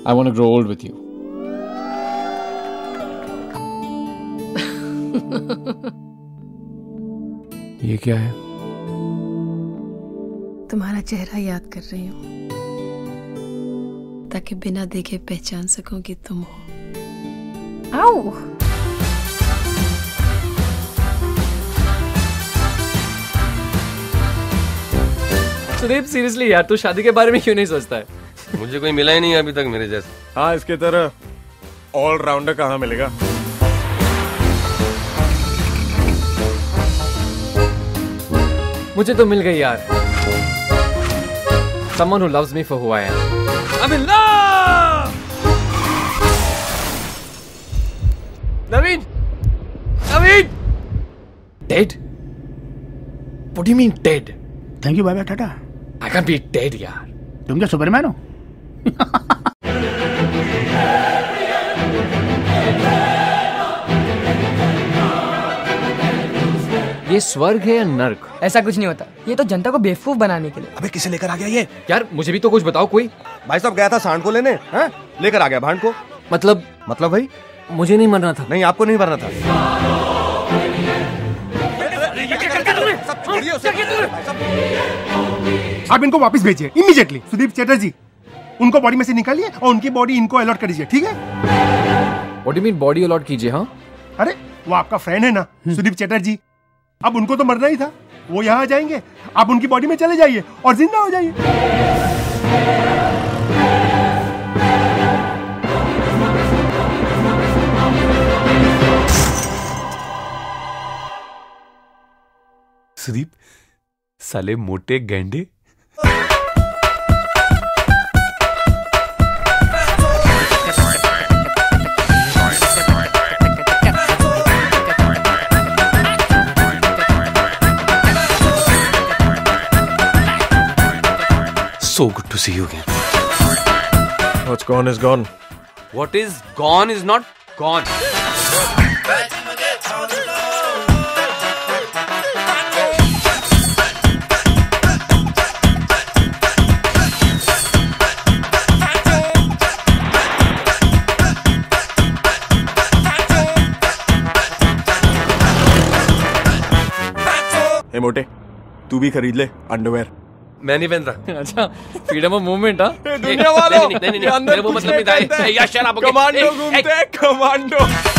I want to grow old with you. ये क्या है? तुम्हारा चेहरा याद कर रही हूँ ताकि बिना देखे पहचान सकूं कि तुम हो। आओ। सुदीप सीरियसली यार, तू शादी के बारे में क्यों नहीं सोचता है? मुझे कोई मिला ही नहीं अभी तक मेरे जैसा। हाँ, इसके तरह ऑलराउंडर कहाँ मिलेगा? मुझे तो मिल गई यार। Someone who loves me for who I am. I'm in love! Naveen! Naveen! Dead? What do you mean dead? Thank you, bye bye, tata. I can't be dead यार। तुम क्या सुपरमैन हो? ये स्वर्ग है या नर्क? ऐसा कुछ नहीं होता, ये तो जनता को बेवकूफ बनाने के लिए। अबे किसे लेकर आ गया ये? यार मुझे भी तो कुछ बताओ कोई। भाई साहब गया था सांड को लेने, हैं? लेकर आ गया भांड को। मतलब भाई मुझे नहीं मरना था। नहीं, आपको नहीं मरना था। आप इनको वापस भेजिए इमीडिएटली। सुदीप चैटर्जी, उनको बॉडी में से निकालिए और उनकी बॉडी इनको अलॉट कर दीजिए, ठीक है? What do you mean body allot कीजिए? हाँ, अरे वो आपका फ्रेंड है ना सुदीप चैटर्जी, अब उनको तो मरना ही था। वो यहाँ आ जाएंगे, आप उनकी बॉडी में चले जाइए और जिंदा हो जाइए। सुदीप, साले मोटे गैंडे। So good to see you again. What's gone is gone. What is gone is not gone. हे मोटे, तू भी खरीद ले अंडरवेयर। मैं नहीं पहन रहा। अच्छा, फ्रीडम ऑफ मूवमेंट। हाँ, दुनिया वालों, नहीं, मेरा वो मतलब नहीं था। कमांडो घूमते हैं, कमांडो।